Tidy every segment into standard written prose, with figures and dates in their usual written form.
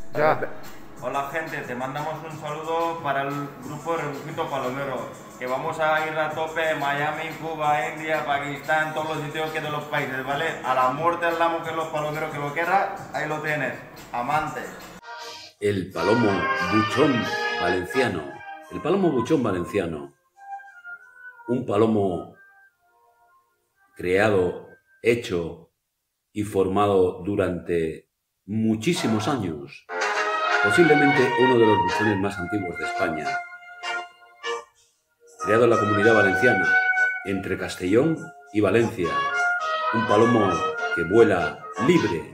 Ya. Hola gente, te mandamos un saludo para el grupo Rebujito Palomero, que vamos a ir a tope en Miami, Cuba, India, Pakistán, todos los sitios que de los países, ¿vale? A la muerte al amo que los palomeros que lo quiera, ahí lo tienes, amante. El palomo buchón valenciano. El palomo buchón valenciano. Un palomo creado, hecho y formado durante muchísimos años. Posiblemente uno de los buchones más antiguos de España. Creado en la Comunidad Valenciana, entre Castellón y Valencia. Un palomo que vuela libre.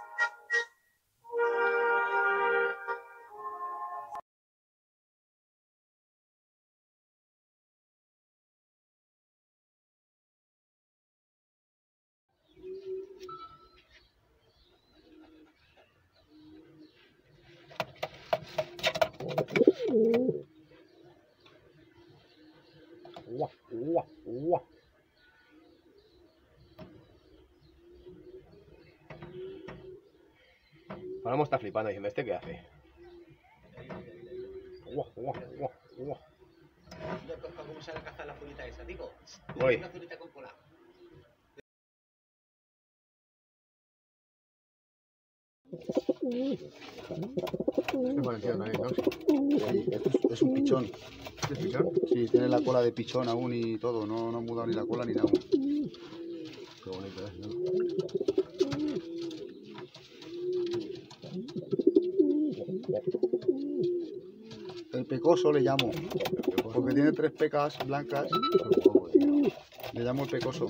Palomo está flipando diciendo, ¿este qué hace? ¿Ya toca cómo se le caza la zurita esa, digo? Voy. Una zurita con cola. Es valenciano también, ¿no? Sí, es un pichón. ¿Es pichón? Sí, tiene la cola de pichón aún y todo. No ha mudado ni la cola ni nada. Qué bonito es, ¿no? El pecoso le llamo. Porque tiene 3 pecas blancas. Le llamo el pecoso.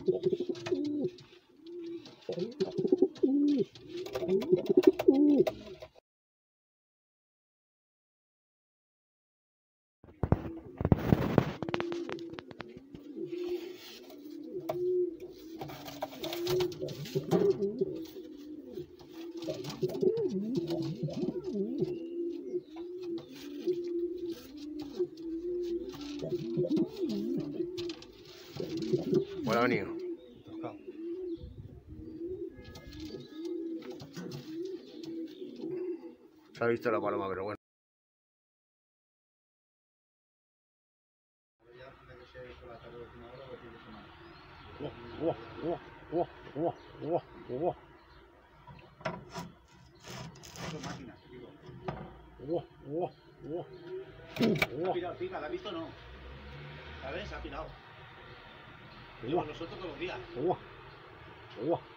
Bueno, niño. Se ha visto la paloma, pero bueno. Ha pirado, pica, ¿la has visto o no? ¿Sabes? Ha pirado. Digo, nosotros todos los días.